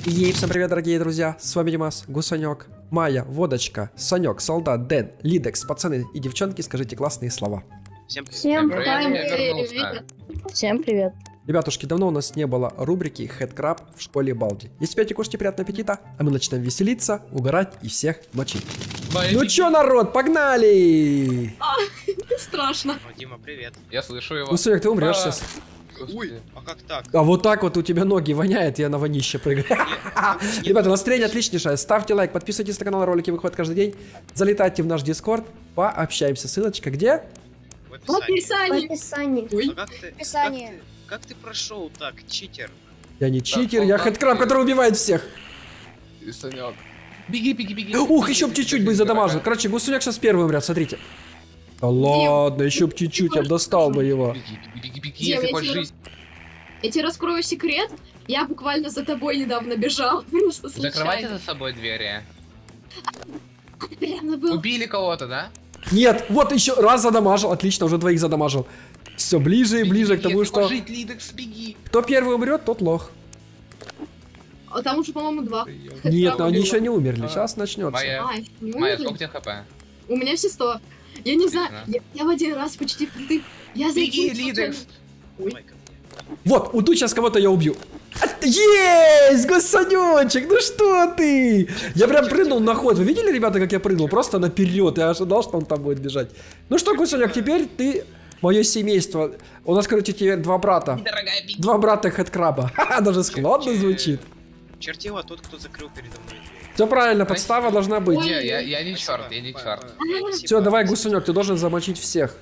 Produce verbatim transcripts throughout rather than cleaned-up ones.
Ей, всем привет, дорогие друзья, с вами Димас, Гусанек, Майя, Водочка, Санек, Солдат, Дэн, Лидекс. Пацаны и девчонки, скажите классные слова. Всем привет. Всем привет. Всем привет. Ребятушки, давно у нас не было рубрики Headcrab в школе Балди. Если пьете, кушайте, приятного аппетита, а мы начинаем веселиться, угорать и всех мочить. Бои. Ну чё, народ, погнали! А, страшно. О, Дима, привет. Я слышу его. Гусанек, ты умрешь А. сейчас. Ой, а как так? А вот так вот у тебя ноги воняет, я на вонище прыгаю. Ребята, настроение отличнейшее. Ставьте лайк, подписывайтесь на канал, ролики выходят каждый день. Залетайте в наш Дискорд, пообщаемся. Ссылочка где? В В описании. описании. В описании. Ой. А как ты, Описание. как ты, как ты прошел так, читер? Я не читер, я Headcrab, который убивает всех. И Санек. Беги, беги, беги. Ух, еще б чуть-чуть бы задамажил. Короче, Гусуняк сейчас первый умрет, смотрите. Да ладно, еще б чуть-чуть, я б достал бы его. Беги, беги, беги, беги, Дим, если я хочешь тебе жизнь. Я тебе раскрою секрет. Я буквально за тобой недавно бежал. Просто Закрывайте случайно. за собой двери. Прямо был. Убили кого-то, да? Нет, вот еще раз задамажил, отлично, уже двоих задамажил. Все ближе и Беги, ближе к беги, тому, если что хочешь жить, Лидекс, беги. кто первый умрет, тот лох. А там уже, по-моему, два. Нет, но они убила. еще не умерли, А. сейчас начнется. Майя, А, еще не Майя, умерли? сколько у тебя хп? У меня все сто. Я не знаю. Отлично. Я, я в один раз почти впритык. Я Беги, зайду- Лидекс. Ой. Давай ко мне. Вот, вот тут сейчас кого-то я убью. А, есть, Гусанечек, ну что ты? Я прям прыгнул на ход. Вы видели, ребята, как я прыгнул? Просто наперед. Я ожидал, что он там будет бежать. Ну что, Гусанек, теперь ты мое семейство. У нас, короче, теперь два брата. Дорогая, беги. Два брата Headcrab'а. Ха-ха, даже складно звучит. Чертила тот, кто закрыл передо мной дверь. Все правильно, подстава должна быть. Не, я, я не Спасибо. черт, я не Па- черт. па- Ага. спасибо. Все, давай, Гусанек, ты должен замочить всех.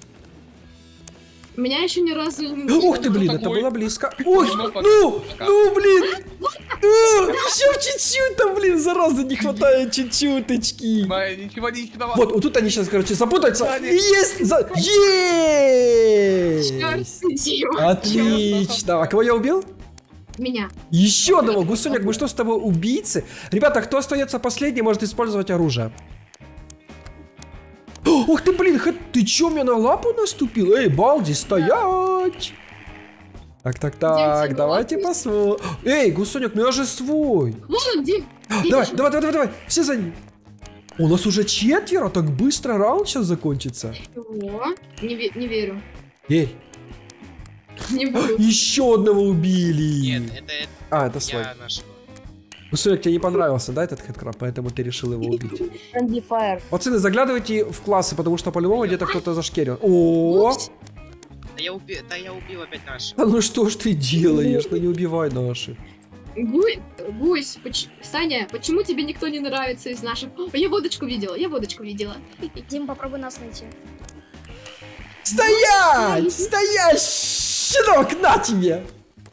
Меня еще ни разу не... Ух ты, блин, это такой? было близко. Ой, Ну, пока. ну, Пока. ну, блин. Ну, еще чуть-чуть там, блин, зараза, не хватает чуть-чуточки. Майя, ничего не виноват. Вот, вот тут они сейчас, короче, запутаются. Есть! За... Есть! Дима. Отлично. А кого я убил? Меня. Еще одного. Гусуняк, мы что с тобой, убийцы? Ребята, кто остается последний, может использовать оружие. О, ух ты, блин, х- ты чё, мне на лапу наступил? Эй, Балди, стоять! Так, так, так, Дим, давайте Дим, посмотрим. Эй, Гусуняк, ну я же свой. Вот он, Дим. Давай, давай, давай, давай, давай, все за ним. У нас уже четверо, так быстро раунд сейчас закончится. Чего? Не, ве- не верю. Эй, Не буду. еще одного убили. Нет, это, это А, это свой. я нашего. Гусуняк, тебе не понравился, да, этот Headcrab, поэтому ты решил его убить. Friendly Fire. Пацаны, заглядывайте в классы, потому что по-любому где-то кто-то зашкерил. О, Да я, уби... да я убил опять нашего. а ну что ж ты делаешь? Ну не убивай наших. Гусь, гусь, поч- Саня, почему тебе никто не нравится из наших? О, я водочку видела, я водочку видела. Дим, попробуй нас найти. Стоять! Стоять! Щенок, на тебе!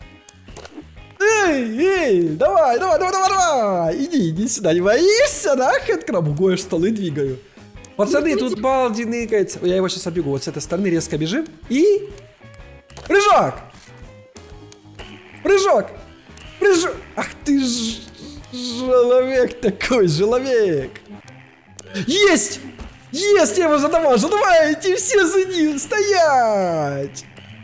Эй, эй, давай, давай, давай, давай, давай! Иди, иди сюда, не боишься, да, Headcrab? Ого, я ж столы двигаю. Пацаны, тут Балди ныкается. Я его сейчас оббегу, вот с этой стороны резко бежим. И... Прыжок! Прыжок! Прыжок! Ах ты ж... Человек такой, человек! Есть! Есть, я его задамажу! Давайте все за ним! Стоять!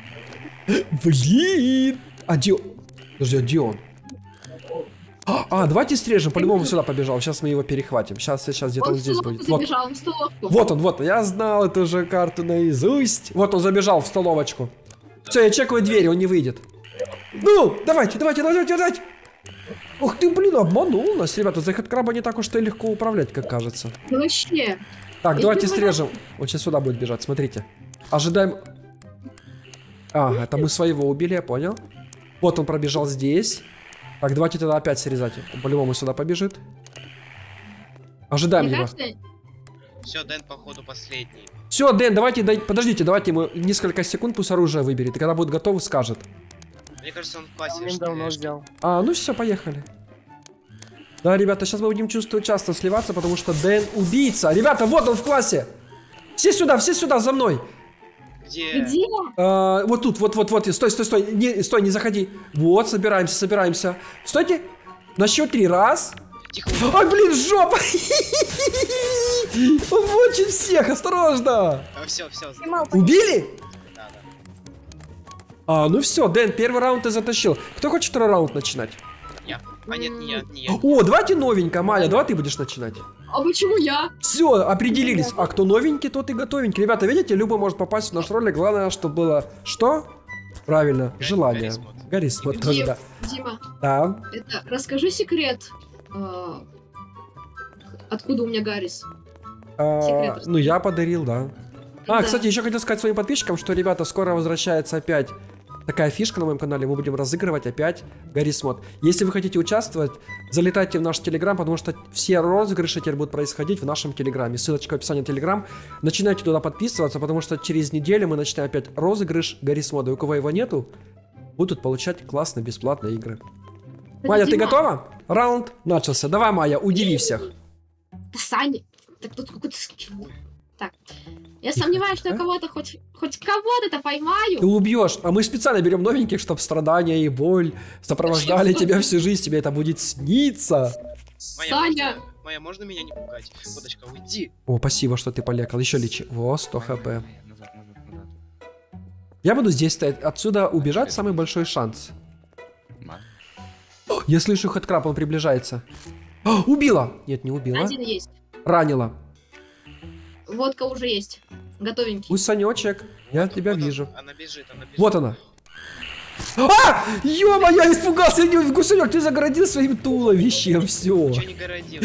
Блин! А где... Подожди, а где он? А, а, давайте стрежем, по-любому сюда побежал. Сейчас мы его перехватим. Сейчас, сейчас где-то он Он в здесь столовку будет. Вот. забежал, он в столовку. Вот он, вот он. Я знал эту уже карту наизусть. Вот он забежал в столовочку. Все, я чекаю двери, он не выйдет. Ну, давайте, давайте, давайте, давайте. Ух ты, блин, обманул нас. Ребята, за Headcrab'а не так уж и легко управлять, как кажется. Ну вообще. Так, Я давайте не понимаю. стрежем. Он сейчас сюда будет бежать, смотрите. Ожидаем. А, это мы своего убили, я понял. Вот он пробежал здесь. Так, давайте тогда опять срезать. Он по-любому сюда побежит. Ожидаем Мне его. кажется, Все, Дэн, походу, последний. Все, Дэн, давайте, дай- подождите, давайте ему несколько секунд, пусть оружие выберет. И когда будет готов, скажет. Мне кажется, он в классе. Он что давно ли, взял. А, ну все, поехали. Да, ребята, сейчас мы будем чувствовать часто сливаться, потому что Дэн убийца. Ребята, вот он в классе. Все сюда, все сюда, за мной. Где? где? А, вот тут, вот, вот, вот, стой, стой, стой, не, стой, не заходи. Вот, собираемся, собираемся. Стойте, на счет три, раз. Тихо. Ой, блин, жопа! Он мочит всех, осторожно! Все, все. Снимал. Убили? Да, да. А, ну все, Дэн, первый раунд ты затащил. Кто хочет второй раунд начинать? Я. А нет, не я, не я. О, давайте новенько, Майя, давай ты будешь начинать. А почему я? Все, определились. А кто новенький, тот и готовенький. Ребята, видите, любой может попасть в наш ролик. Главное, чтобы было что? Правильно, Гарри- желание. Гарри Смот. Гарри Смот тоже, Дим, да. Дима, Да. это расскажи секрет. э, Откуда у меня Гаррис? А, Секрет ну, я подарил, да. А, Да. кстати, еще хотел сказать своим подписчикам, что, ребята, скоро возвращается опять такая фишка на моем канале. Мы будем разыгрывать опять Гарри Смот. Если вы хотите участвовать, залетайте в наш телеграм, потому что все розыгрыши теперь будут происходить в нашем телеграме. Ссылочка в описании телеграм. Начинайте туда подписываться, потому что через неделю мы начинаем опять розыгрыш Гарри Смода. И у кого его нету, будут получать классные бесплатные игры. Майя, ты Дима, готова? Раунд начался. Давай, Майя, удиви всех. Да, Саня. Так тут какой-то скилл. Так. Я сомневаюсь, что я кого-то хоть, хоть кого-то-то Ты поймаю. убьешь. А мы специально берем новеньких, чтобы страдания и боль сопровождали тебя всю жизнь. Тебе это будет сниться. Майя, Саня. можно- Майя, можно меня не пугать? Водочка, уйди. О, спасибо, что ты полекал. Еще лечи. Во, сто хп. Назад, назад, назад. Я буду здесь стоять. Отсюда убежать самый большой шанс. Ма. О, я слышу хэдкраб, он приближается. О, убила! Нет, не убила. Один есть. Ранила. Водка уже есть. Готовенький. Гусанечек, я Вот- тебя вот он- вижу. Она бежит, она бежит. Вот она. А! Ё-моё, я испугался. Я не- Гусанек, ты загородил своим туловищем. Все. Ничего не городил.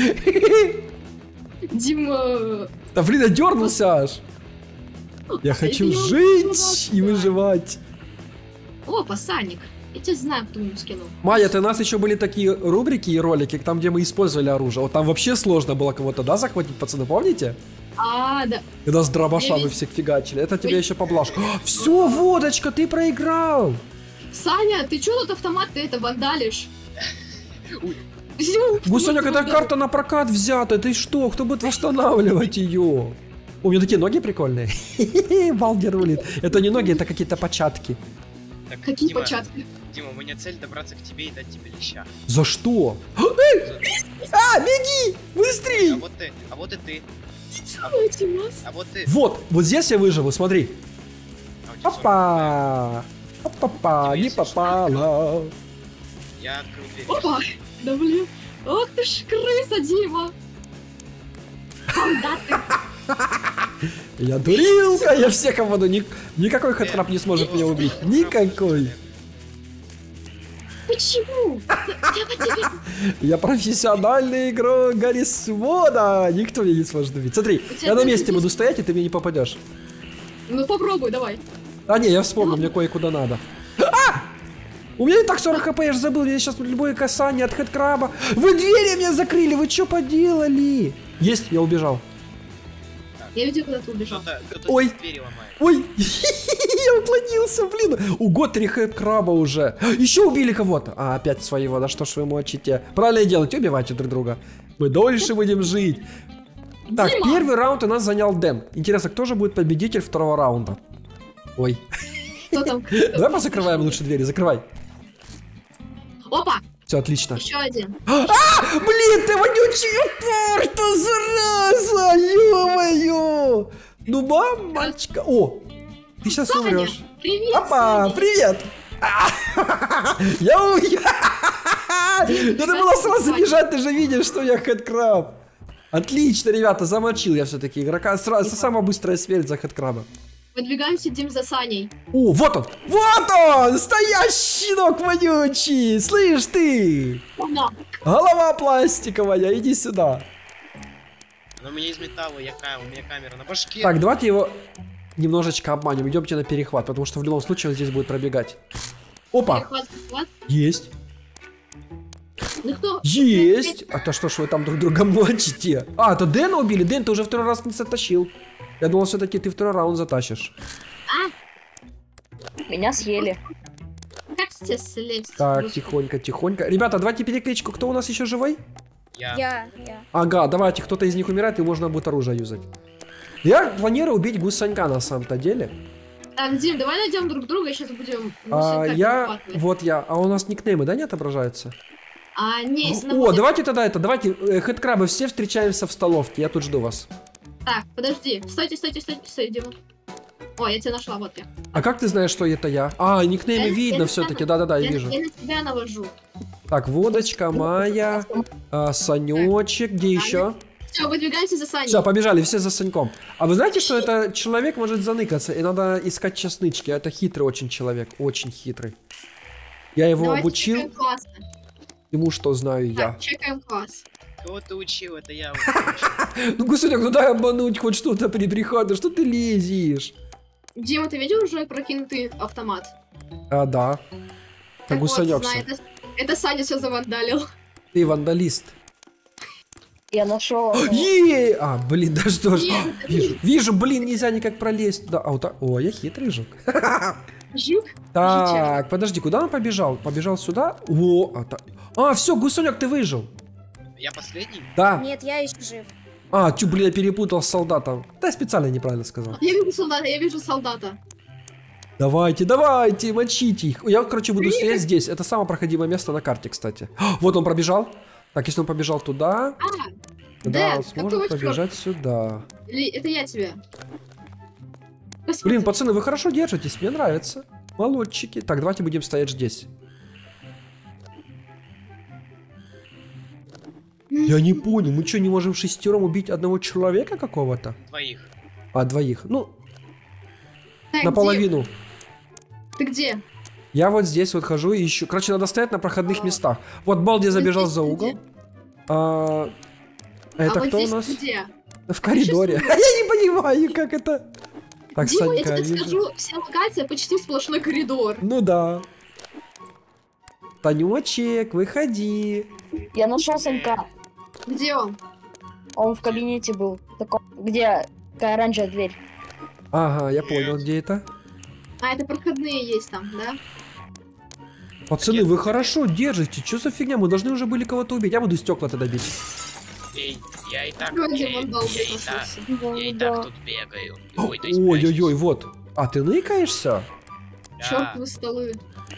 Дима. Да блин, я дернулся аж. Я хочу не жить и ужасно. выживать. Опа, Саник. Я тебя знаю, кто ему скинул. Майя, ты у нас еще были такие рубрики и ролики, там, где мы использовали оружие. Вот там вообще сложно было кого-то, да, захватить, пацаны, помните? А, да. Когда с дробаша Я мы вид- всех фигачили. Это тебе Ой. еще поблажка. Все, водочка, ты проиграл. Саня, ты что тут автомат ты это вандалишь? Ой. Зю, Гусанек, ну, эта ну, карта на прокат взята. Ты что? Кто будет восстанавливать ее? У меня такие ноги прикольные. Балдер рулит. Это не ноги, это какие-то початки. Так, Какие Дима, початки? Дима, у меня цель добраться к тебе и дать тебе леща. За что? А, беги! А Быстрей! вот ты, а вот и ты, Целуйте нас. а вот ты. Вот, вот здесь я выживу, смотри. А у тебя Опа! Опа, не попала. Я открыл дверь. Опа. Да блин. Ох ты ж крыса, Дима. Куда ты? Я дурилка, я всех обману. Ник- Никакой хэдкраб не сможет меня убить. Никакой. Почему? Я по тебе. Я профессиональный игрок Гарри Смода. Никто меня не сможет убить. Смотри, У тебя я на даже месте есть- буду стоять, и ты мне не попадешь. Ну попробуй, давай. А не, я вспомнил, мне кое-куда надо. А! У меня и так сорок хп, я же забыл, я сейчас любое касание от хэдкраба. Вы двери меня закрыли, вы что поделали? Есть, я убежал. Я видел, когда ты убежал. Кто-то, кто-то Ой. здесь двери ломает. Ой, я уклонился, блин. Ого, три хэдкраба уже. Еще убили кого-то. А, опять своего, да что ж вы мочите. Правильно делаете, убивайте друг друга. Мы дольше будем жить. Так, Дима! первый раунд у нас занял Дэн. Интересно, кто же будет победитель второго раунда? Ой. Кто там? Давай позакрываем лучше двери, закрывай. Опа! Все, отлично. Еще один. Блин, ты вонючая порта, зараза! Ё-моё! Ну, мамочка! О, ты сейчас Саня, умрешь. привет, Опа, Саня. привет! Я умер! Надо было сразу бежать, ты же видишь, что я хэдкраб. Отлично, ребята, замочил я все-таки игрока. Сразу самая быстрая смерть за хэдкраба. Выдвигаемся, Дим, за Саней. О, вот он! Вот он! Стоящий щенок вонючий! Слышь ты! Опа. Голова пластиковая, иди сюда. Но у меня из металла, я ка- у меня камера на башке. Так, давайте его немножечко обманем. Идемте на перехват, потому что в любом случае он здесь будет пробегать. Опа! Перехват, перехват. Есть! Ну кто? Есть! А то что ж вы там друг друга мочите? А, это Дэна убили? Дэн, ты уже второй раз не затащил. Я думал, все-таки ты второй раунд затащишь. Меня съели. Как тебе слезть? Так, Господи. тихонько, тихонько. Ребята, давайте перекличку. Кто у нас еще живой? Я. Я, я. Ага, давайте, кто-то из них умирает, и можно будет оружие юзать. Я планирую убить гусанька на самом-то деле. Так, Дим, давай найдем друг друга и сейчас будем... А, гусенька я... перехватывать. Вот я. А у нас никнеймы, да, не отображаются? А, не, если О, находится- давайте тогда это, давайте, э, хэдкрабы, все встречаемся в столовке, я тут жду вас. Так, подожди. Стойте, стойте, стойте, стойте, Дима. О, я тебя нашла, вот я. А как ты знаешь, что это я? А, никнейм Я- видно я- все-таки. Да-да-да, я Я, вижу. я на тебя навожу. Так, водочка, Майя, а, Санечек, где еще? Все, выдвигаемся за Саней. Все, побежали, все за Саньком. А вы знаете, что это человек может заныкаться, и надо искать чеснычки. Это хитрый очень человек, очень хитрый. Я его Давайте обучил, чекаем класс. ему что знаю я. Так, чекаем класс. Кого ты учил, это я вот учил. Ну, Гусуняк, ну дай обмануть хоть что-то при приходе, что ты лезешь? Дима, ты видел уже прокинутый автомат? А, да. Так, Так вот, Гусанек, знай, это, это Саня все завандалил. ты вандалист. Я нашел. Е! А, блин, да что ж. Нет, Вижу, вижу, блин, нельзя никак пролезть туда. А, вот так. О, я хитрый жук. Жук? Так, подожди, куда он побежал? Побежал сюда? О, а, так. А, все, Гусанек, ты выжил. Я последний? Да. Нет, я еще жив. А, тю, блин, я перепутал с солдатом. Да, я специально неправильно сказал. Я вижу солдата, я вижу солдата. Давайте, давайте, мочите их. Я, короче, буду стоять здесь. Это самое проходимое место на карте, кстати. Вот он пробежал. Так, если он побежал туда, А, да, Дэд, он какого сможет чёрта? побежать сюда. или это я тебе? Блин, пацаны, вы хорошо держитесь, мне нравится. Молодчики. Так, давайте будем стоять здесь. Я не понял, мы что, не можем шестером убить одного человека какого-то? Двоих. А, двоих. Ну, Так, наполовину. где? Ты где? Я вот здесь вот хожу и ищу. Короче, надо стоять на проходных А. местах. Вот Балди забежал здесь за где? угол. А, это а вот кто у здесь нас? где? В коридоре. Я не понимаю, как это. Так, Дима, я Санька, тебе вижу. скажу, вся локация почти сплошной коридор. Ну да. Танечек, выходи. Я нашел Санька. Где он? Он в кабинете был. Такой, где такая оранжевая дверь. Ага, я понял, где это. А, это проходные есть там, да? Пацаны, вы хорошо держите. Что за фигня? Мы должны уже были кого-то убить. Я буду стекла тогда бить. Эй, я и так, Вроде я, вандал я и так, нашелся. я и так тут бегаю. Ой, то есть Ой-ой-ой, прячусь. вот. А ты ныкаешься? Да. Чёртовы столы.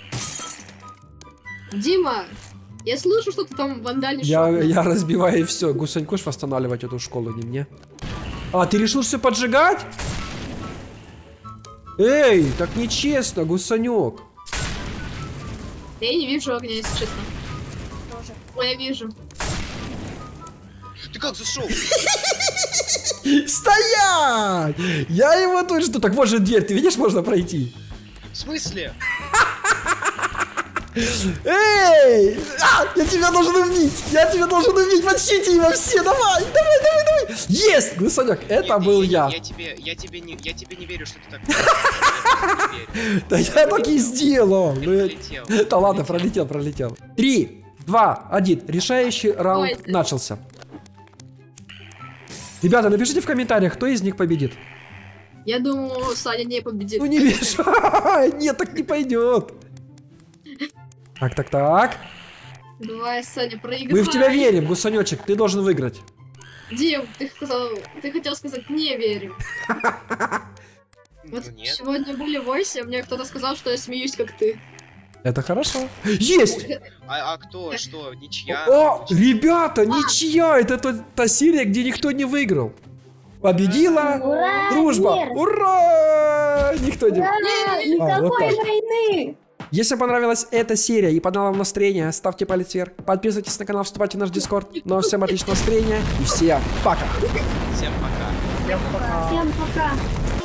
Дима, я слышу, что ты там вандальнишь. Я, я разбиваю все. Гусаньку ж восстанавливать эту школу, не мне. А, ты решил все поджигать? Эй, так нечестно, Гусанек. Я не вижу огня, если честно. Тоже. Ой, я вижу. Ты как зашел? Стоять! Я его тут что? Так вот же дверь, ты видишь, можно пройти. В смысле? Эй! А, я тебя должен убить! Я тебя должен убить! Мочите его все! Давай! Давай, давай, давай! Есть! Гусанек, это Нет, был я. я. Я тебе, я тебе не, я тебе не верю, что ты так. Я тебе не верю. Да я так и сделал. Ты Ну, я- полетел. Да ладно, пролетел, пролетел. Три, два, один. Решающий раунд Ой. начался. Ребята, напишите в комментариях, кто из них победит. Я думаю, Саня не победит. Ну не мешай! Нет, так не пойдет. Так, так, так. Давай, Саня, проиграй. Мы в тебя верим, Гусанечек, ты должен выиграть. Дим, ты сказал, ты хотел сказать не верим. Вот Ну нет. сегодня были войсы, мне кто-то сказал, что я смеюсь, как ты. Это хорошо. Есть! А, а кто? Что? Ничья? О, ребята, ничья! Это та, та серия, где никто не выиграл. Победила Ура! дружба! Мир! Ура! Никто не... А, вот Никакой так. войны! Если понравилась эта серия и подняла вам настроение, ставьте палец вверх, подписывайтесь на канал, вступайте в наш дискорд. Ну а всем отличного настроения и всем пока! Всем пока. Всем пока!